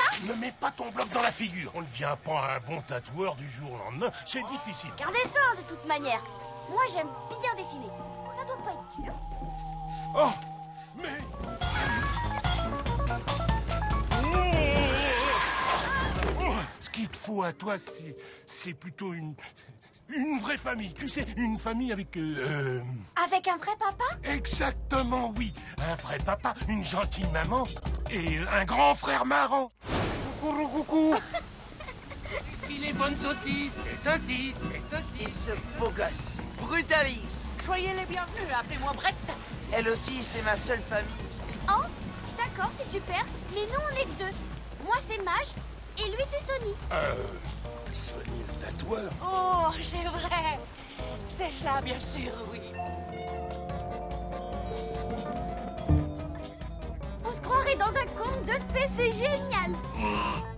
Ne mets pas ton bloc dans la figure. On ne devient pas un bon tatoueur du jour au lendemain. C'est difficile. Gardez ça, de toute manière. Moi, j'aime bien dessiner. Ça doit pas être dur. Oh, mais... Oh, ce qu'il te faut à toi, c'est plutôt une vraie famille. Tu sais, une famille avec... Avec un vrai papa? Exactement, oui. Un vrai papa, une gentille maman et un grand frère marrant. Coucou, coucou. Ici les bonnes saucisses, des saucisses, des saucisses. Et ce beau gosse, Brutalis. Soyez les bienvenus, appelez-moi Brett. Elle aussi, c'est ma seule famille. Oh, d'accord, c'est super. Mais nous, on est que deux. Moi, c'est Mage et lui, c'est Sony. Sonny le tatoueur. Oh, c'est vrai. C'est cela, bien sûr, oui. On se croirait dans un conte de fées, c'est génial.